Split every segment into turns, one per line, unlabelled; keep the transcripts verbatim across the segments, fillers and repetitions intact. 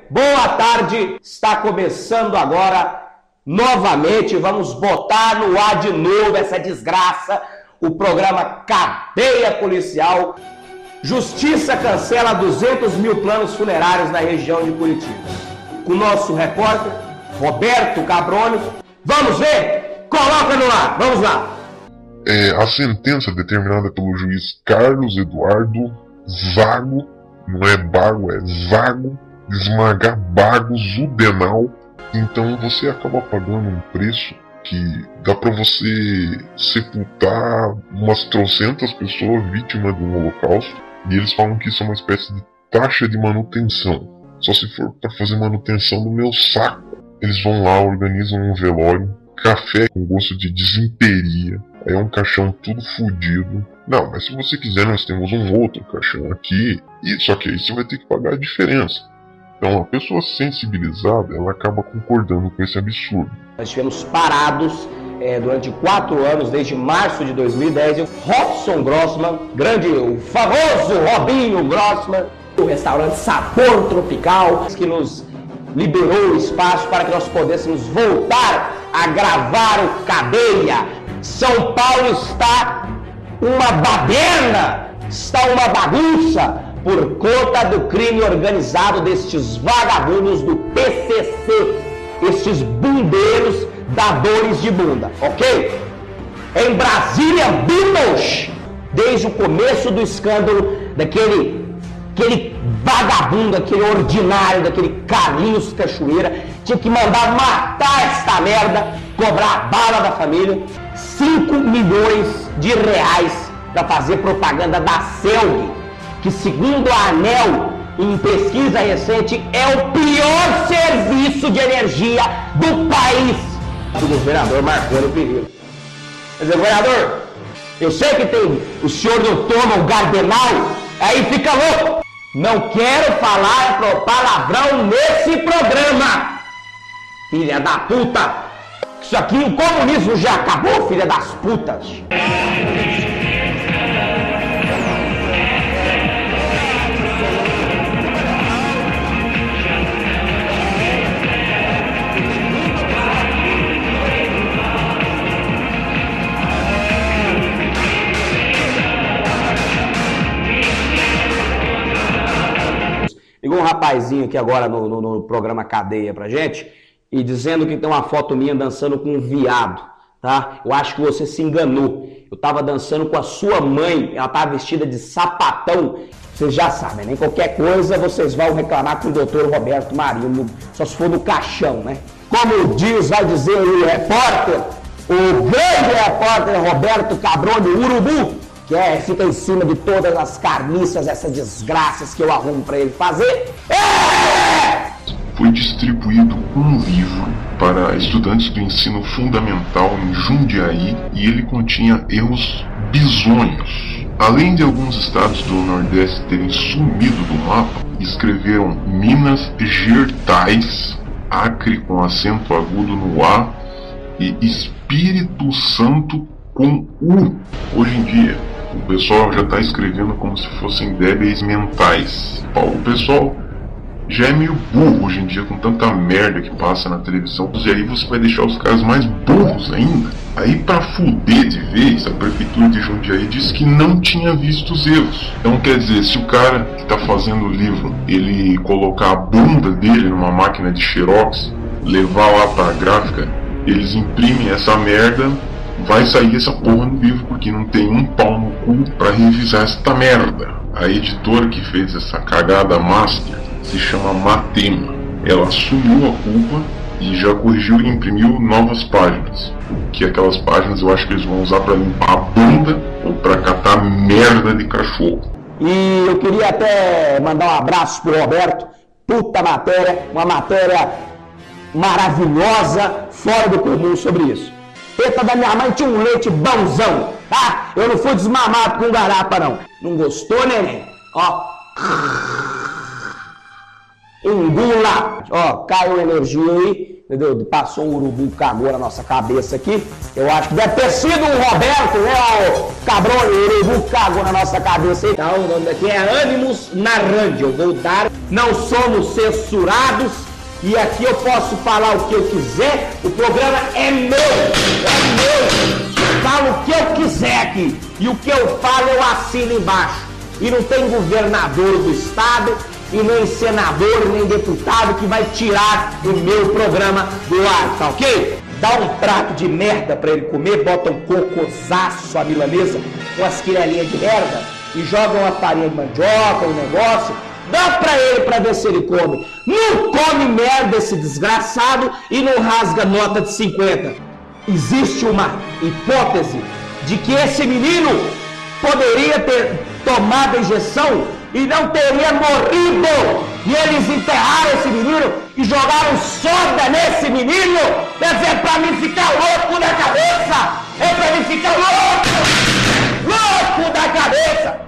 boa tarde. Está começando agora, novamente, vamos botar no ar de novo essa desgraça, o programa Cadeia Policial. Justiça cancela duzentos mil planos funerários na região de Curitiba. Com o nosso repórter, Roberto Cabroni. Vamos ver? Coloca no ar, vamos lá.
É, a sentença determinada pelo juiz Carlos Eduardo Vago, não é Bago, é Vago, de esmagar Bago Zudenal. Então você acaba pagando um preço que dá pra você sepultar umas trocentas pessoas vítimas de um holocausto. E eles falam que isso é uma espécie de taxa de manutenção. Só se for pra fazer manutenção do meu saco. Eles vão lá, organizam um velório, café com gosto de desinteria. Aí é um caixão tudo fodido. Não, mas se você quiser, nós temos um outro caixão aqui. E só que aí você vai ter que pagar a diferença. Então a pessoa sensibilizada, ela acaba concordando com esse absurdo.
Nós estivemos parados é, durante quatro anos, desde março de dois mil e dez. O Robson Grossman, grande, o famoso Robinho Grossman, o restaurante Sabor Tropical, que nos liberou o espaço para que nós pudéssemos voltar a gravar o Cadeia. São Paulo está uma baderna, está uma bagunça por conta do crime organizado destes vagabundos do P C C, estes bundeiros dadores de bunda, ok? Em Brasília, Beatles, desde o começo do escândalo daquele aquele vagabundo, aquele ordinário, daquele Carlinhos Cachoeira, tinha que mandar matar esta merda, cobrar a bala da família, cinco milhões de reais para fazer propaganda da Celg, que segundo a ANEEL, em pesquisa recente, é o pior serviço de energia do país. O governador Marconi Pereira. Quer dizer, governador, eu sei que tem, o senhor não toma o Gardenal, aí fica louco. Não quero falar palavrão nesse programa, filha da puta. Isso aqui, o comunismo já acabou, filha das putas. Ligou um rapazinho aqui agora no, no, no programa Cadeia pra gente e dizendo que tem uma foto minha dançando com um viado, tá? Eu acho que você se enganou. Eu tava dançando com a sua mãe, ela tava vestida de sapatão. Vocês já sabem, né? Qualquer coisa vocês vão reclamar com o doutor Roberto Marinho, só se for no caixão, né? Como diz, vai dizer o repórter, o grande repórter Roberto Cabroni, Urubu, que é, fica em cima de todas as carniças, essas desgraças que eu arrumo pra ele fazer. É!
Foi distribuído um livro para estudantes do ensino fundamental em Jundiaí e ele continha erros bizonhos. Além de alguns estados do Nordeste terem sumido do mapa, escreveram Minas Gerais, Acre com acento agudo no A e Espírito Santo com U. Hoje em dia, o pessoal já está escrevendo como se fossem débeis mentais. O pessoal já é meio burro hoje em dia com tanta merda que passa na televisão. E aí você vai deixar os caras mais burros ainda. Aí pra fuder de vez, a prefeitura de Jundiaí disse que não tinha visto os erros. Então quer dizer, se o cara que está fazendo o livro, ele colocar a bunda dele numa máquina de xerox, levar lá pra gráfica, eles imprimem essa merda, vai sair essa porra no livro, porque não tem um pau no cu pra revisar esta merda. A editora que fez essa cagada master se chama Matema. Ela assumiu a culpa e já corrigiu e imprimiu novas páginas. Que aquelas páginas eu acho que eles vão usar pra limpar a bunda ou pra catar merda de cachorro.
E eu queria até mandar um abraço pro Roberto. Puta matéria, uma matéria maravilhosa, fora do comum sobre isso. Teta da minha mãe tinha um leite bonzão, tá? Eu não fui desmamado com garapa, não. Não gostou, neném? Ó. Engula. Ó, caiu energia aí, entendeu? Passou um urubu, cagou na nossa cabeça aqui. Eu acho que deve ter sido um Roberto, né? O cabrão, o urubu cagou na nossa cabeça aí. Então, o nome daqui é Ânimos Narrande. Eu vou dar não somos censurados, e aqui eu posso falar o que eu quiser, o programa é meu, é meu, eu falo o que eu quiser aqui, e o que eu falo eu assino embaixo, e não tem governador do estado, e nem senador, nem deputado que vai tirar o meu programa do ar, tá ok? Dá um prato de merda pra ele comer, bota um cocosaço, a milanesa, umas quirelinhas de merda, e joga uma farinha de mandioca, um negócio, dá pra ele pra ver se ele come. Não come merda esse desgraçado e não rasga nota de cinquenta. Existe uma hipótese de que esse menino poderia ter tomado a injeção e não teria morrido. E eles enterraram esse menino e jogaram soda nesse menino. Quer dizer, é pra mim ficar louco da cabeça. É pra mim ficar louco. Louco da cabeça.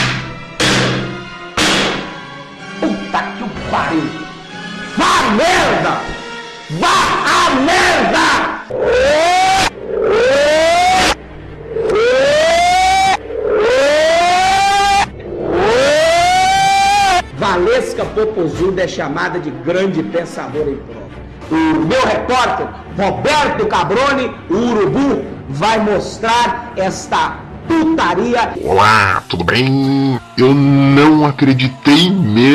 Puta que o pariu. Vá a merda. Vá a merda. Valesca Popozuda é chamada de grande pensadora em prova. O meu repórter, Roberto Cabrone, o Urubu, vai mostrar esta putaria.
Olá, tudo bem? Eu não acreditei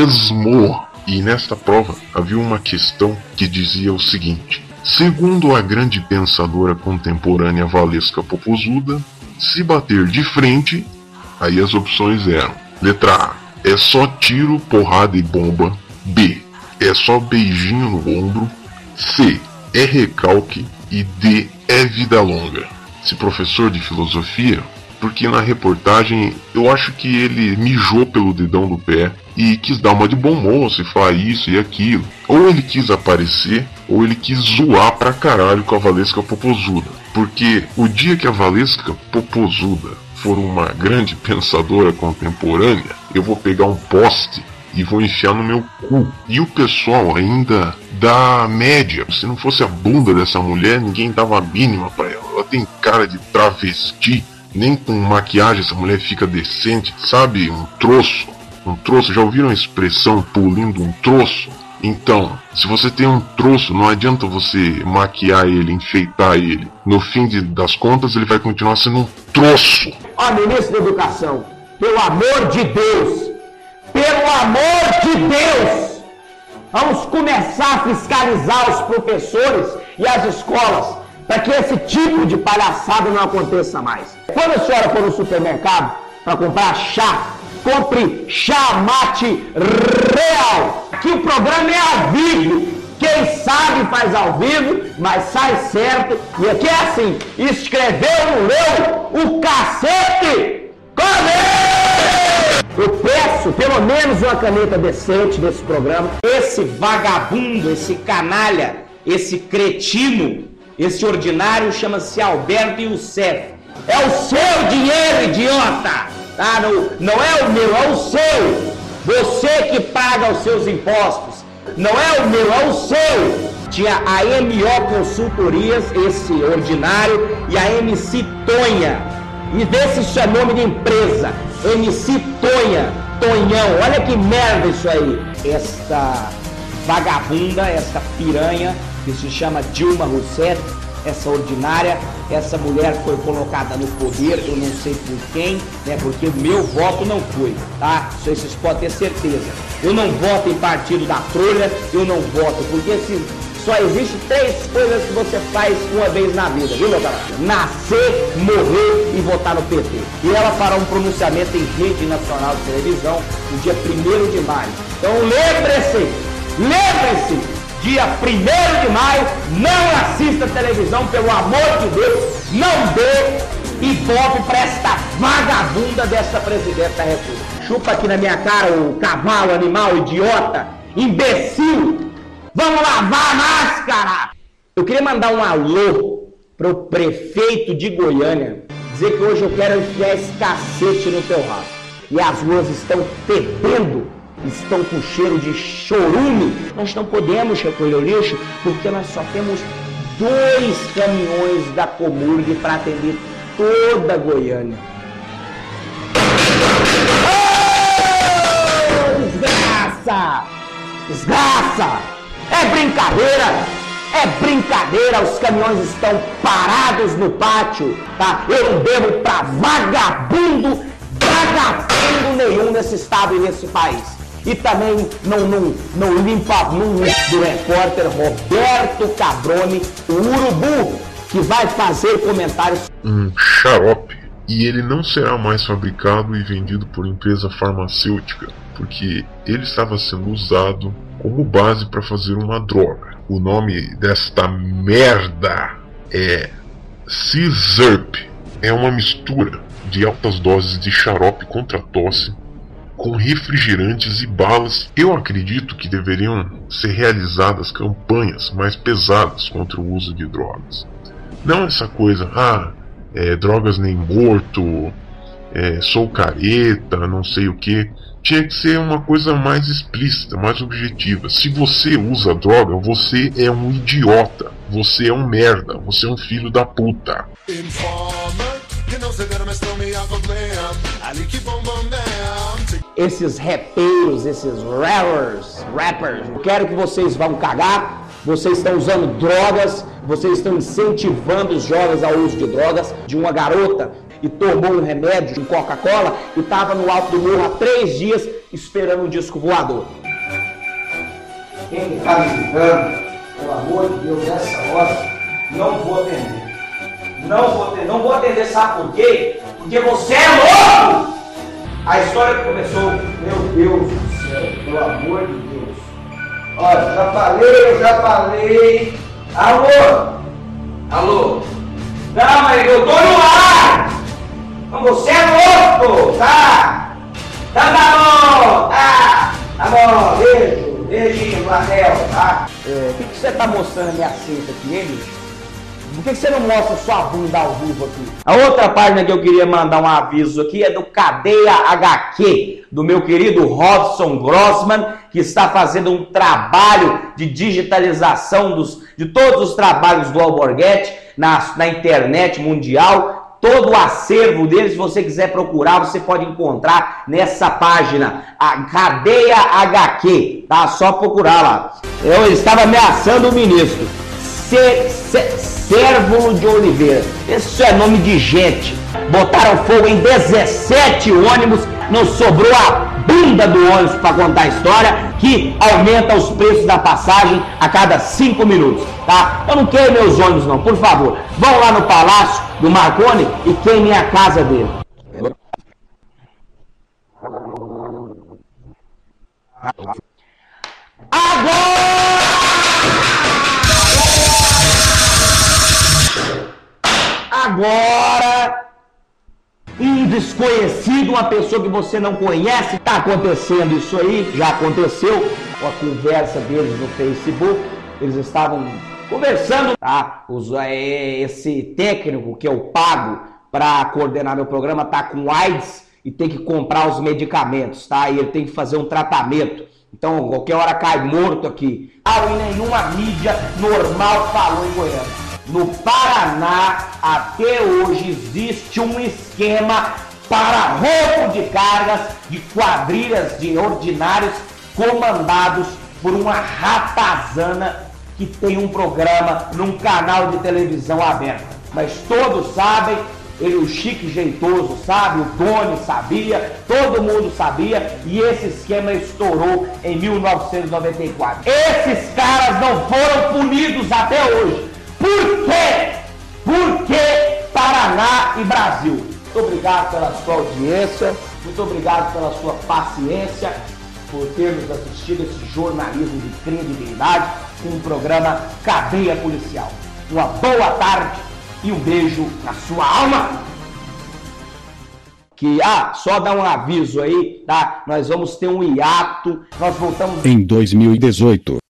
mesmo. E nesta prova havia uma questão que dizia o seguinte: segundo a grande pensadora contemporânea Valesca Popozuda, se bater de frente, aí as opções eram: letra A, é só tiro, porrada e bomba. B, é só beijinho no ombro. C, é recalque. E D, é vida longa. Esse professor de filosofia, porque na reportagem eu acho que ele mijou pelo dedão do pé e quis dar uma de bom moço e falar isso e aquilo. Ou ele quis aparecer, ou ele quis zoar pra caralho com a Valesca Popozuda. Porque o dia que a Valesca Popozuda for uma grande pensadora contemporânea, eu vou pegar um poste e vou enfiar no meu cu. E o pessoal ainda da média, se não fosse a bunda dessa mulher, ninguém dava a mínima pra ela. Ela tem cara de travesti, nem com maquiagem essa mulher fica decente, sabe? Um troço, um troço, já ouviram a expressão pulindo um troço? Então, se você tem um troço, não adianta você maquiar ele, enfeitar ele. No fim de, das contas, ele vai continuar sendo um troço.
Ó, ministro da Educação, pelo amor de Deus, pelo amor de Deus, vamos começar a fiscalizar os professores e as escolas para que esse tipo de palhaçada não aconteça mais. Quando a senhora for no supermercado para comprar chá, compre chá mate real. Aqui o programa é ao vivo. Quem sabe faz ao vivo, mas sai certo. E aqui é assim, escreveu, não leu, o cacete! Come! Eu peço pelo menos uma caneta decente desse programa. Esse vagabundo, esse canalha, esse cretino, esse ordinário chama-se Alberto Youssef. É o seu dinheiro, idiota! Ah, não, não é o meu, é o seu. Você que paga os seus impostos. Não é o meu, é o seu. Tinha a M O Consultorias, esse ordinário, e a M C Tonha. E vê se isso é nome de empresa. M C Tonha, Tonhão. Olha que merda isso aí. Esta vagabunda, esta piranha, que se chama Dilma Rousseff, essa ordinária, essa mulher foi colocada no poder, eu não sei por quem, né, porque o meu voto não foi, tá? Isso aí vocês podem ter certeza. Eu não voto em partido da trolha, eu não voto, porque se, só existe três coisas que você faz uma vez na vida, viu, meu camarada? Nascer, morrer e votar no P T. E ela fará um pronunciamento em rede nacional de televisão no dia primeiro de maio. Então lembre-se, lembre-se, dia primeiro de maio, não assista televisão, pelo amor de Deus, não dê e volte para esta vagabunda desta presidente da República. Chupa aqui na minha cara, o cavalo, animal, idiota, imbecil. Vamos lavar a máscara! Eu queria mandar um alô para o prefeito de Goiânia, dizer que hoje eu quero enfiar esse cacete no teu rabo. E as ruas estão fedendo, estão com cheiro de chorume. Nós não podemos recolher o lixo porque nós só temos dois caminhões da Comurg para atender toda Goiânia. Oh, desgraça! Desgraça! É brincadeira! É brincadeira! Os caminhões estão parados no pátio, tá? Eu não devo pra vagabundo, vagabundo nenhum nesse estado e nesse país. E também não, não, não limpa não, do repórter Roberto Cabrone, o urubu, que vai fazer comentários.
Um xarope. E ele não será mais fabricado e vendido por empresa farmacêutica, porque ele estava sendo usado como base para fazer uma droga. O nome desta merda é C-Zerp. É uma mistura de altas doses de xarope contra tosse com refrigerantes e balas. Eu acredito que deveriam ser realizadas campanhas mais pesadas contra o uso de drogas. Não essa coisa, ah, é, drogas nem morto, é, sou careta, não sei o que. Tinha que ser uma coisa mais explícita, mais objetiva. Se você usa droga, você é um idiota, você é um merda, você é um filho da puta.
Esses rapeiros, esses rappers, rappers, eu quero que vocês vão cagar. Vocês estão usando drogas, vocês estão incentivando os jovens ao uso de drogas. De uma garota e tomou um remédio de Coca-Cola e estava no alto do morro há três dias esperando um disco voador. Quem está me ligando, pelo amor de Deus, nessa hora, não vou atender. Não vou atender, não vou atender, sabe por quê? Porque você é louco! A história que começou, meu Deus do céu, pelo amor de Deus. Olha, já falei, eu já falei. Alô? Alô? Não, mas eu tô no ar! Mas você é louco, tá? Tá, tá bom, tá? Tá bom, beijo, beijinho no anel, tá? É, o que, que você tá mostrando a minha cinta aqui, hein, bicho? Por que, que você não mostra sua bunda ao vivo aqui? A outra página que eu queria mandar um aviso aqui é do Cadeia agá quê, do meu querido Robson Grossman, que está fazendo um trabalho de digitalização dos, de todos os trabalhos do Alborguete na, na internet mundial. Todo o acervo dele, se você quiser procurar, você pode encontrar nessa página, a Cadeia agá quê, tá? Só procurar lá. Eu estava ameaçando o ministro. C, C, Cérvulo de Oliveira. Esse é nome de gente. Botaram fogo em dezessete ônibus, não sobrou a bunda do ônibus para contar a história, que aumenta os preços da passagem a cada cinco minutos, tá? Eu não queimo meus ônibus não, por favor. Vão lá no Palácio do Marconi e queimem a casa dele. Agora! Agora, um desconhecido, uma pessoa que você não conhece, está acontecendo isso aí, já aconteceu, a conversa deles no Facebook, eles estavam conversando, tá? Os, é, esse técnico que eu pago para coordenar meu programa tá com AIDS e tem que comprar os medicamentos, tá? E ele tem que fazer um tratamento. Então, qualquer hora cai morto aqui. Ah, e nenhuma mídia normal falou em Goiânia. No Paraná, até hoje, existe um esquema para roubo de cargas de quadrilhas de ordinários comandados por uma ratazana que tem um programa num canal de televisão aberto. Mas todos sabem, ele, o Chique Jeitoso sabe, o Doni sabia, todo mundo sabia, e esse esquema estourou em mil novecentos e noventa e quatro. Esses caras não foram punidos até hoje. Por quê? Por que Paraná e Brasil? Muito obrigado pela sua audiência, muito obrigado pela sua paciência, por ter nos assistido esse jornalismo de credibilidade com o programa Cadeia Policial. Uma boa tarde e um beijo na sua alma. Que, ah, só dar um aviso aí, tá? Nós vamos ter um hiato, nós voltamos
em dois mil e dezoito.